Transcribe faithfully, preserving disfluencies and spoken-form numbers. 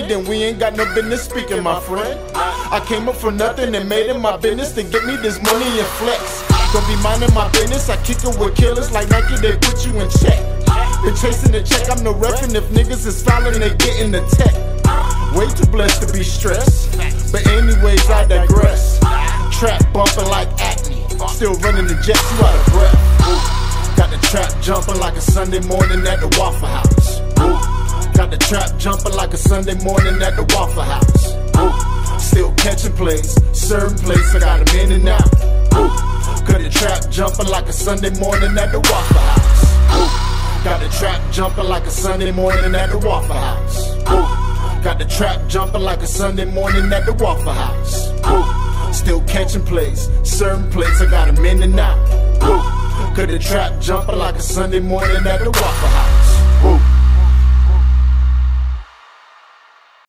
then we ain't got no business speaking, my friend. I came up from nothing and made it my business to get me this money and flex. Don't be minding my business, I kick it with killers like Nike, they put you in check. Been chasing the check, I'm no reffin', if niggas is fouling, they getting the tech. Way too blessed to be stressed, but anyways, I digress. Trap bumping like acne, still running the jets, you out of breath. Got the trap jumping like a Sunday morning at the Waffle House. Got the trap jumping like a Sunday morning at the Waffle House. Still catching plays, serving plays, I got them in and out. Got the trap jumping like a Sunday morning at the Waffle House. Got the trap jumping like a Sunday morning at the Waffle House. Got the trap jumping like a Sunday morning at the Waffle House. Still catching plays, serving plays, I got them in and out. Got the trap jumping like a Sunday morning at the Waffle House.